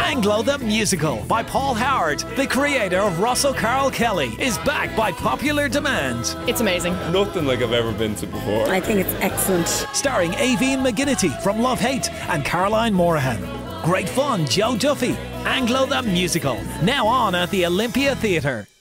Anglo the Musical by Paul Howard, the creator of Russell Carl Kelly, is back by popular demand. It's amazing. Nothing like I've ever been to before. I think it's excellent. Starring Aveen McGinnity from Love Hate and Caroline Morahan. Great fun, Joe Duffy. Anglo the Musical, now on at the Olympia Theatre.